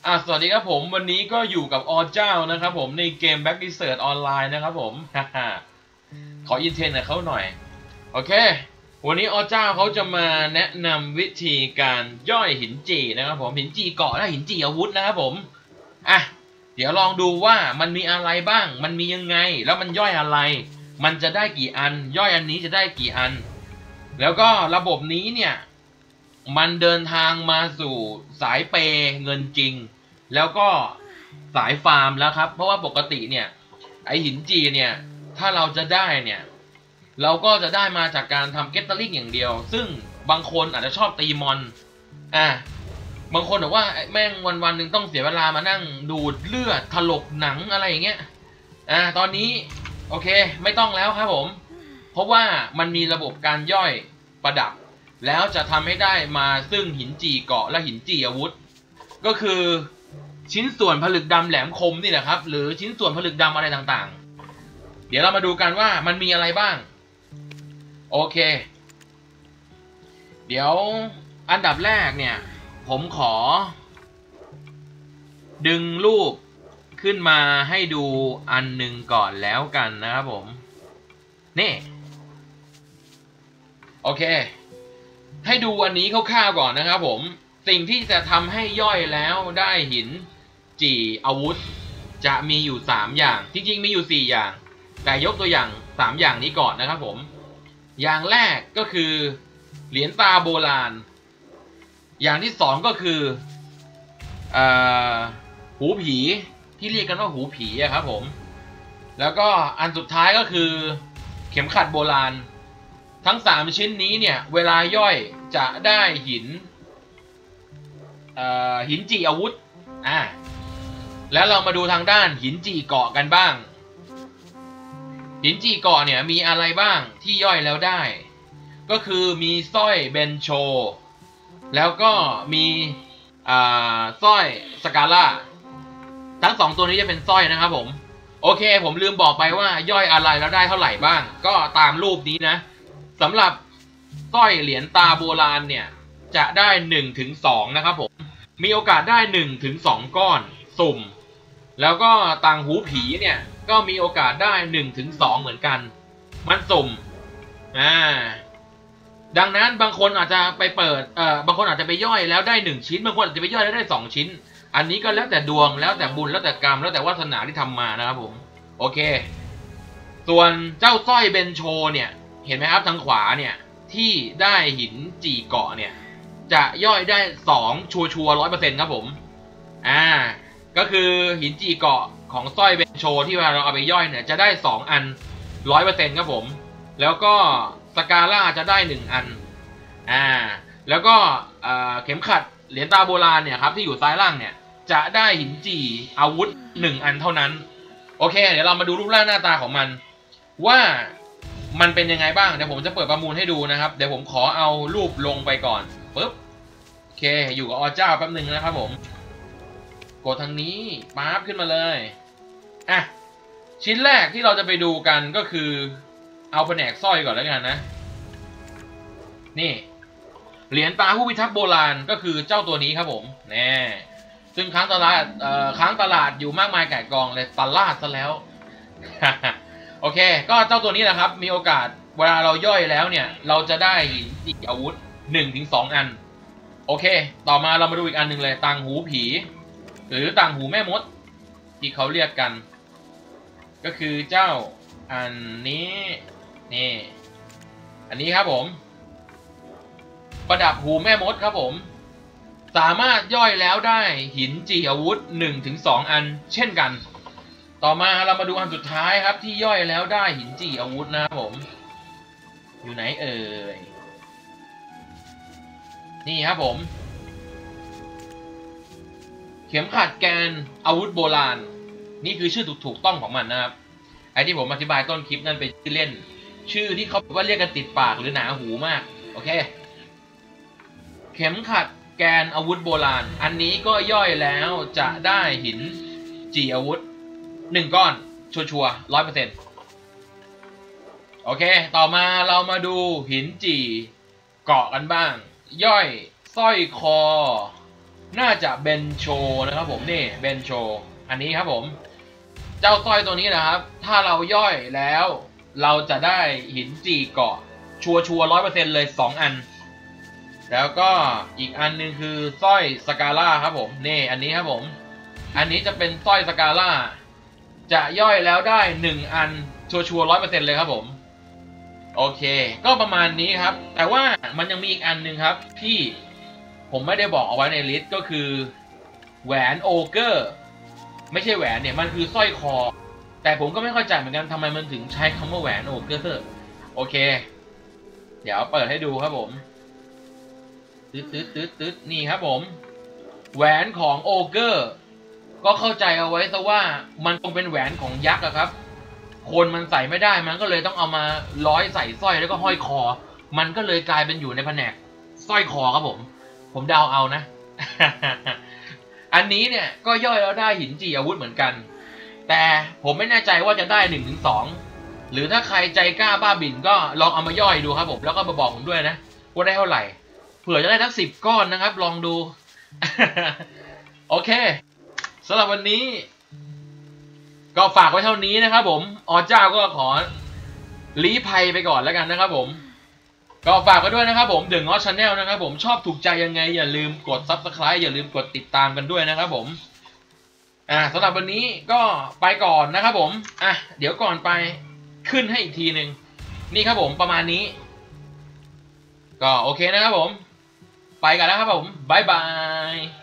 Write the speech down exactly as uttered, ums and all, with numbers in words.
อ่ะสวัสดีครับผมวันนี้ก็อยู่กับอเจ้านะครับผมในเกม Back Research ออนไลน์นะครับผมฮ่าฮ่าขออินเทรนกับเขาหน่อยโอเควันนี้อเจ้าเขาจะมาแนะนำวิธีการย่อยหินจีนะครับผมหินจีเกาะและหินจีอาวุธนะครับผมอ่ะเดี๋ยวลองดูว่ามันมีอะไรบ้างมันมียังไงแล้วมันย่อยอะไรมันจะได้กี่อันย่อยอันนี้จะได้กี่อันแล้วก็ระบบนี้เนี่ยมันเดินทางมาสู่สายเปเงินจริงแล้วก็สายฟาร์มแล้วครับเพราะว่าปกติเนี่ยไอหินจีเนี่ยถ้าเราจะได้เนี่ยเราก็จะได้มาจากการทำเกตเตอร์ลิงอย่างเดียวซึ่งบางคนอาจจะชอบตีมอนอ่ะบางคนบอกว่าแม่งวันวันหนึ่งต้องเสียเวลามานั่งดูดเลือดถลกหนังอะไรอย่างเงี้ยอ่ะตอนนี้โอเคไม่ต้องแล้วครับผมเพราะว่ามันมีระบบการย่อยประดับแล้วจะทำให้ได้มาซึ่งหินจีเกาะและหินจีอาวุธก็คือชิ้นส่วนผลึกดำแหลมคมนี่แหละครับหรือชิ้นส่วนผลึกดำอะไรต่างๆเดี๋ยวเรามาดูกันว่ามันมีอะไรบ้างโอเคเดี๋ยวอันดับแรกเนี่ยผมขอดึงรูปขึ้นมาให้ดูอันหนึ่งก่อนแล้วกันนะครับผมนี่โอเคให้ดูอันนี้คร่าวๆก่อนนะครับผมสิ่งที่จะทำให้ย่อยแล้วได้หินจีอาวุธจะมีอยู่สามอย่างจริงๆมีอยู่สี่อย่างแต่ยกตัวอย่างสามอย่างนี้ก่อนนะครับผมอย่างแรกก็คือเหรียญตาโบราณอย่างที่สองก็คืออ่าหูผีที่เรียกกันว่าหูผีอะครับผมแล้วก็อันสุดท้ายก็คือเข็มขัดโบราณทั้งสามชิ้นนี้เนี่ยเวลาย่อยจะได้หินหินจีอาวุธอ่าแล้วเรามาดูทางด้านหินจีเกาะกันบ้างหินจีเกาะเนี่ยมีอะไรบ้างที่ย่อยแล้วได้ก็คือมีสร้อยเบนโชแล้วก็มีอ่าสร้อยสกาล่าทั้งสองตัวนี้จะเป็นสร้อยนะครับผมโอเคผมลืมบอกไปว่าย่อยอะไรแล้วได้เท่าไหร่บ้างก็ตามรูปนี้นะสำหรับสร้อยเหรียญตาโบราณเนี่ยจะได้หนึ่งถึงสองนะครับผมมีโอกาสได้หนึ่งถึงสองก้อนสุ่มแล้วก็ต่างหูผีเนี่ยก็มีโอกาสได้หนึ่งถึงสองเหมือนกันมันสุ่มอ่าดังนั้นบางคนอาจจะไปเปิดเอ่อบางคนอาจจะไปย่อยแล้วได้หนึ่งชิ้นบางคนอาจจะไปย่อยแล้วได้สองชิ้นอันนี้ก็แล้วแต่ดวงแล้วแต่บุญแล้วแต่กรรมแล้วแต่วาสนาที่ทำมานะครับผมโอเคส่วนเจ้าสร้อยเบนโชเนี่ยเห็นไหมครับทางขวาเนี่ยที่ได้หินจีเกาะเนี่ยจะย่อยได้สองชัวร์ๆร้อยเปอร์เซ็นต์ครับผมอ่าก็คือหินจีเกาะของสร้อยเบนโชที่เวลาเราเอาไปย่อยเนี่ยจะได้สองอันร้อยเปอร์เซ็นต์ครับผมแล้วก็สกาล่าจะได้หนึ่งอันอ่าแล้วก็เข็มขัดเหรียญตาโบราณเนี่ยครับที่อยู่ซ้ายล่างเนี่ยจะได้หินจีอาวุธหนึ่งอันเท่านั้นโอเคเดี๋ยวเรามาดูรูปร่างหน้าตาของมันว่ามันเป็นยังไงบ้างเดี๋ยวผมจะเปิดประมูลให้ดูนะครับเดี๋ยวผมขอเอารูปลงไปก่อนปึ๊บโอเคอยู่กับอเจ้าแป๊บหนึ่งนะครับผมกดทางนี้ปั๊บขึ้นมาเลยอ่ะชิ้นแรกที่เราจะไปดูกันก็คือเอาแผนกสร้อยก่อนแล้วกันนะนี่เหรียญตาผู้พิทักษ์โบราณก็คือเจ้าตัวนี้ครับผมแน่ซึ่งค้างตลาดเอ่อค้างตลาดอยู่มากมายไก่กองเลยตลาดซะแล้ว โอเคก็เจ้าตัวนี้แหละครับมีโอกาสเวลาเราย่อยแล้วเนี่ยเราจะได้หินจีอาวุธ หนึ่งถึงสอง อันโอเคต่อมาเรามาดูอีกอันหนึ่งเลยต่างหูผีหรือต่างหูแม่มดที่เขาเรียกกันก็คือเจ้าอันนี้นี่อันนี้ครับผมประดับหูแม่มดครับผมสามารถย่อยแล้วได้หินจีอาวุธ หนึ่งถึงสอง อันเช่นกันต่อมาเรามาดูอันสุดท้ายครับที่ย่อยแล้วได้หินจีอาวุธนะครับผมอยู่ไหนเอ่ยนี่ครับผมเข็มขัดแกนอาวุธโบราณนี่คือชื่อถูกต้องของมันนะครับไอ้ที่ผมอธิบายต้นคลิปนั่นเป็นชื่อเล่นชื่อที่เขาว่าเรียกกันติดปากหรือหนาหูมากโอเคเข็มขัดแกนอาวุธโบราณอันนี้ก็ย่อยแล้วจะได้หินจีอาวุธหนึ่งก้อนชัวร์ๆร้อยเปอร์เซ็นต์โอเคต่อมาเรามาดูหินจีเกาะกันบ้างย่อยสร้อยคอน่าจะเบนโชนะครับผมนี่เบนโชอันนี้ครับผมเจ้าสร้อยตัวนี้นะครับถ้าเราย่อยแล้วเราจะได้หินจีเกาะชัวชัวร้อยเปอร์เซ็นต์เลยสองอันแล้วก็อีกอันนึงคือสร้อยสกาล่าครับผมนี่อันนี้ครับผมอันนี้จะเป็นสร้อยสกาล่าจะย่อยแล้วได้หนึ่งอันชัวชัวร้อยเปอร์เซ็นต์เลยครับผมโอเคก็ประมาณนี้ครับแต่ว่ามันยังมีอีกอันนึงครับที่ผมไม่ได้บอกเอาไว้ในลิสต์ก็คือแหวนโอเกอร์ไม่ใช่แหวนเนี่ยมันคือสร้อยคอแต่ผมก็ไม่เข้าใจเหมือนกันทำไมมันถึงใช้คำว่าแหวนโอเกอร์โอเคเดี๋ยวเปิดให้ดูครับผมตึ๊ดตึ๊ดตึ๊ดตึ๊ดนี่ครับผมแหวนของโอเกอร์ก็เข้าใจเอาไว้ซะว่ามันคงเป็นแหวนของยักษ์อะครับคนมันใส่ไม่ได้มันก็เลยต้องเอามาร้อยใส่สร้อยแล้วก็ห้อยคอมันก็เลยกลายเป็นอยู่ในแผนกสร้อยคอครับผมผมเดาเอานะ อันนี้เนี่ยก็ย่อยแล้วได้หินจีอาวุธเหมือนกันแต่ผมไม่แน่ใจว่าจะได้หนึ่งถึงสองหรือถ้าใครใจกล้าบ้าบิ่นก็ลองเอามาย่อยดูครับผมแล้วก็มาบอกผมด้วยนะว่าได้เท่าไหร่เผื่อจะได้ทั้งสิบก้อนนะครับลองดู โอเคสำหรับวันนี้ก็ฝากไว้เท่านี้นะครับผมอเจ้าก็ขอลี้ภัยไปก่อนแล้วกันนะครับผมก็ฝากไว้ด้วยนะครับผมเดอะง้อชาแนลนะครับผมชอบถูกใจยังไงอย่าลืมกด ซับสไครบ์ อย่าลืมกดติดตามกันด้วยนะครับผมอ่าสำหรับวันนี้ก็ไปก่อนนะครับผมอ่ะเดี๋ยวก่อนไปขึ้นให้อีกทีหนึ่งนี่ครับผมประมาณนี้ก็โอเคนะครับผมไปกันแล้วครับผมบ๊ายบาย